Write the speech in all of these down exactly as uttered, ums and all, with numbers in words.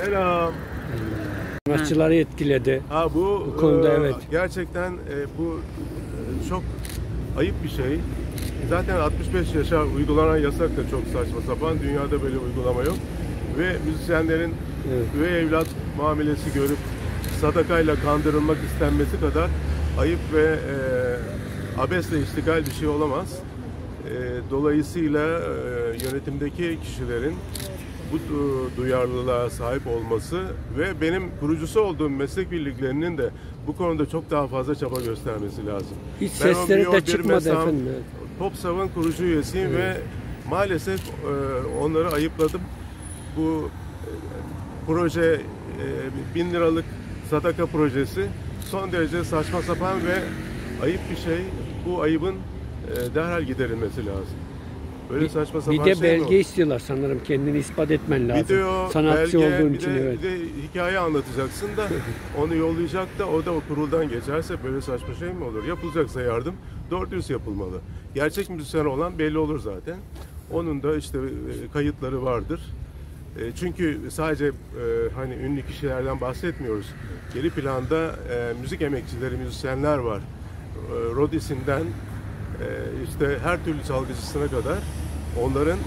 Selam. Sanatçıları etkiledi. Ha, bu, bu konuda e, evet. Gerçekten e, bu e, çok ayıp bir şey. Zaten altmış beş yaşa uygulanan yasak da çok saçma sapan. Dünyada böyle uygulama yok. Ve müzisyenlerin evet. üvey evlat muamelesi görüp sadakayla kandırılmak istenmesi kadar ayıp ve e, abesle iştigal bir şey olamaz. E, dolayısıyla e, yönetimdeki kişilerin bu duyarlılığa sahip olması ve benim kurucusu olduğum meslek birliklerinin de bu konuda çok daha fazla çaba göstermesi lazım. Hiç ben sesleri de çıkmadı efendim. PopSav'ın kurucu üyesiyim evet. ve maalesef e, onları ayıpladım. Bu e, proje e, bin liralık sadaka projesi son derece saçma sapan ve ayıp bir şey. Bu ayıbın e, derhal giderilmesi lazım. Böyle saçma sapan bir de şey belge istiyorlar sanırım, kendini ispat etmen lazım. Video, sanatçı belge, olduğun bir için de, evet. Bir de hikaye anlatacaksın da onu yollayacak da o da o kuruldan geçerse böyle saçma şey mi olur? Yapılacaksa yardım doğru dürüst yapılmalı. Gerçek müzisyen olan belli olur zaten. Onun da işte kayıtları vardır. Çünkü sadece hani ünlü kişilerden bahsetmiyoruz. Geri planda müzik emekçileri, müzisyenler var. Rodisinden işte her türlü çalgıcısına kadar onların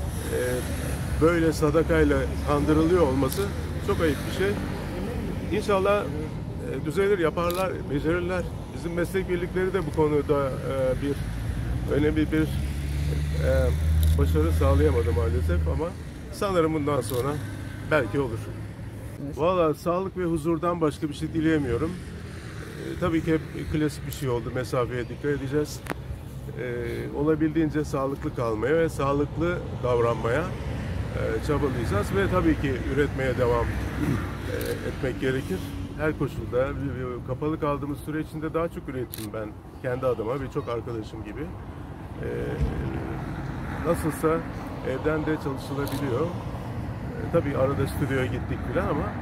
böyle sadakayla kandırılıyor olması çok ayıp bir şey. İnşallah düzelir, yaparlar, becerirler. Bizim meslek birlikleri de bu konuda bir önemli bir başarı sağlayamadı maalesef ama sanırım bundan sonra belki olur. Vallahi sağlık ve huzurdan başka bir şey dileyemiyorum. Tabii ki hep klasik bir şey oldu. Mesafeye dikkat edeceğiz. Olabildiğince sağlıklı kalmaya ve sağlıklı davranmaya çabalayacağız ve tabii ki üretmeye devam etmek gerekir. Her koşulda kapalı kaldığımız süre içinde daha çok ürettim ben kendi adıma, birçok arkadaşım gibi. Nasılsa evden de çalışılabiliyor. Tabii arada stüdyoya gittik falan ama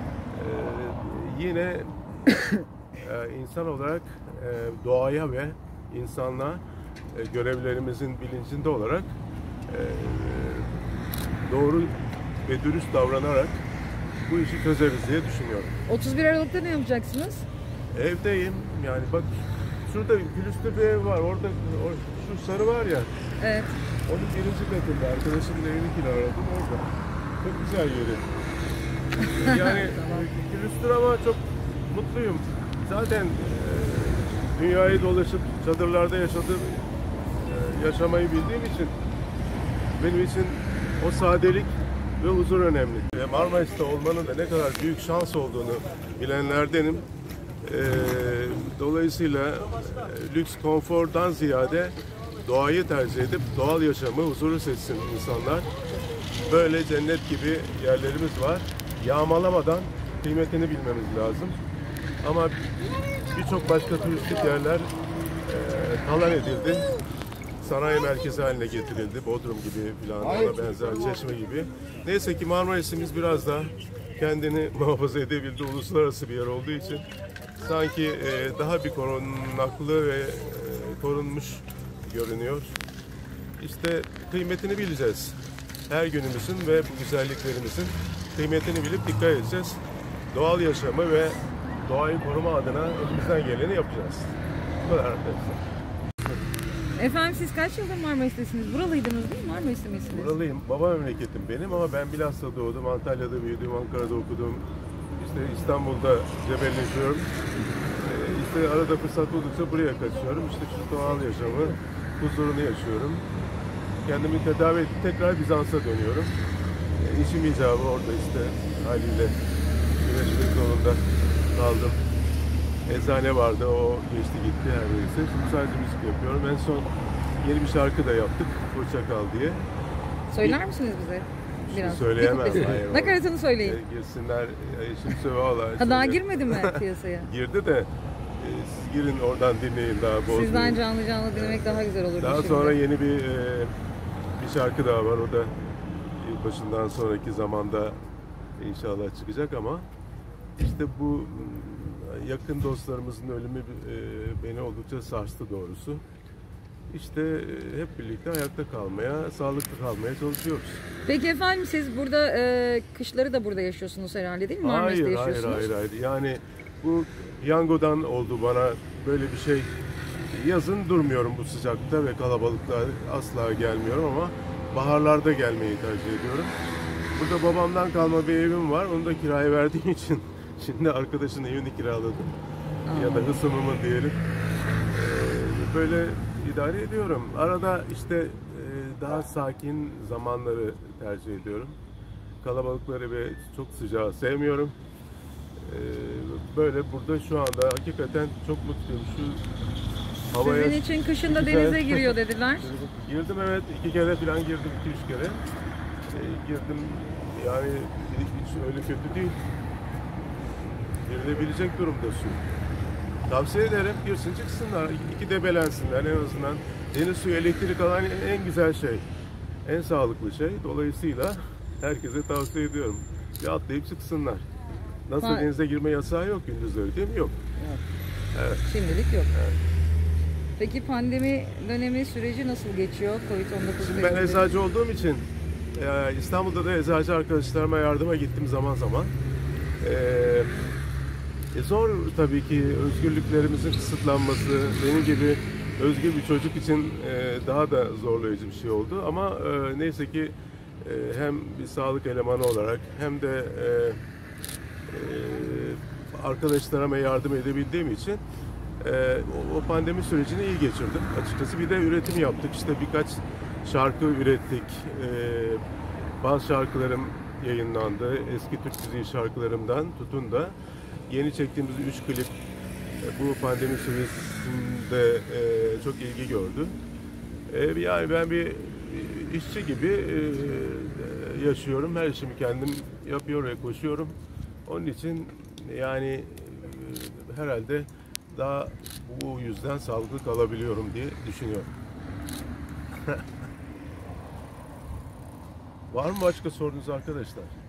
yine insan olarak doğaya ve insanlığa görevlerimizin bilincinde olarak doğru ve dürüst davranarak bu işi çözeriz diye düşünüyorum. otuz bir Aralık'ta ne yapacaksınız? Evdeyim. Yani bak şurada külüstür bir ev var. Orada şu sarı var ya. Evet. Onun birinci katında arkadaşımın evini kiraladım orada. Çok güzel yeri. Yani tamam. Külüstür ama çok mutluyum. Zaten e, dünyayı dolaşıp çadırlarda yaşadım, e, yaşamayı bildiğim için benim için o sadelik ve huzur önemli. E, Marmaris'te olmanın da ne kadar büyük şans olduğunu bilenlerdenim. E, dolayısıyla e, lüks konfordan ziyade doğayı tercih edip doğal yaşamı, huzuru seçsin insanlar. Böyle cennet gibi yerlerimiz var. Yağmalamadan kıymetini bilmemiz lazım. Ama birçok başka turistik yerler e, talan edildi. Sanayi merkezi haline getirildi. Bodrum gibi falan, ona benzer, Çeşme gibi. Neyse ki Marmaris'imiz biraz daha kendini muhafaza edebildi. Uluslararası bir yer olduğu için sanki e, daha bir korunaklı ve e, korunmuş görünüyor. İşte kıymetini bileceğiz. Her günümüzün ve bu güzelliklerimizin kıymetini bilip dikkat edeceğiz. Doğal yaşamı ve doğayı koruma adına elimizden geleni yapacağız. Bu kadar arkadaşlar. Efendim siz kaç yıldır Marmaris'tesiniz? Buralıydınız değil mi? Marmaris'te misiniz? Buralıyım. Baba memleketim benim ama ben bilhassa doğdum. Antalya'da büyüdüm, Ankara'da okudum. İşte İstanbul'da cebelleşiyorum. Ee, işte arada fırsat buldukça buraya kaçıyorum. İşte şu doğal yaşamı, huzurunu yaşıyorum. Kendimi tedavi edip tekrar Bizans'a dönüyorum. E, işim icabı orada işte haliyle güneşlik yolunda kaldım. Eczane vardı, o geçti gitti her neyse. Şimdi sadece müzik yapıyorum. En son yeni bir şarkı da yaptık, Hoşça Kal diye. Söyler misiniz bize? Biraz. Söyleyemez. Hayır, nakaratını söyleyin. E, girsinler, e, şimdi söylüyorlar. Ha, daha girmedi mi piyasaya? Girdi de e, siz girin oradan dinleyin daha bozmayın. Sizden canlı canlı dinlemek daha güzel olur. Daha sonra yeni bir e, bir şarkı daha var. O da yılbaşından sonraki zamanda inşallah çıkacak ama işte bu yakın dostlarımızın ölümü e, beni oldukça sarstı doğrusu. işte e, hep birlikte ayakta kalmaya, sağlıklı kalmaya çalışıyoruz. Peki efendim siz burada e, kışları da burada yaşıyorsunuz herhalde değil mi? Marmaris'te Hayır, hayır, yaşıyorsunuz. hayır, hayır. Yani bu piyangodan oldu bana böyle bir şey. Yazın durmuyorum bu sıcakta ve kalabalıklar asla gelmiyorum ama baharlarda gelmeyi tercih ediyorum. Burada babamdan kalma bir evim var. Onu da kiraya verdiğim için şimdi arkadaşın evini kiraladım. Aa. Ya da hısımımın diyelim. Ee, böyle idare ediyorum. Arada işte e, daha sakin zamanları tercih ediyorum. Kalabalıkları ve çok sıcağı sevmiyorum. Ee, böyle burada şu anda hakikaten çok mutluyum. Şu havaya Sizin için kışın da güzel. denize giriyor dediler. Girdim, evet, iki kere falan girdim, iki üç kere. Ee, girdim yani hiç öyle kötü değil. Girilebilecek durumda su. Tavsiye ederim, girsin çıksınlar, iki debelensinler en azından. Deniz suyu, elektrik alan en güzel şey, en sağlıklı şey. Dolayısıyla herkese tavsiye ediyorum. Bir atlayıp çıksınlar. Nasıl Ha. denize girme yasağı yok gündüzleri değil mi? Yok. Evet. Şimdilik yok. Evet. Peki pandemi dönemi süreci nasıl geçiyor? Covid on dokuz Ben eczacı olduğum için e, İstanbul'da da eczacı arkadaşlarıma yardıma gittim zaman zaman. E, e, zor tabii ki, özgürlüklerimizin kısıtlanması, benim gibi özgür bir çocuk için e, daha da zorlayıcı bir şey oldu. Ama e, neyse ki e, hem bir sağlık elemanı olarak hem de e, e, arkadaşlarıma yardım edebildiğim için Ee, o, o pandemi sürecini iyi geçirdim açıkçası. Bir de üretim yaptık. İşte birkaç şarkı ürettik. Ee, bazı şarkılarım yayınlandı. Eski Türk müziği şarkılarımdan tutun da yeni çektiğimiz üç klip e, bu pandemi sürecinde e, çok ilgi gördü. E, yani ben bir işçi gibi e, yaşıyorum. Her işimi kendim yapıyor ve koşuyorum. Onun için yani e, herhalde daha bu yüzden sağlıklı kalabiliyorum diye düşünüyorum. Var mı başka sorunuz arkadaşlar?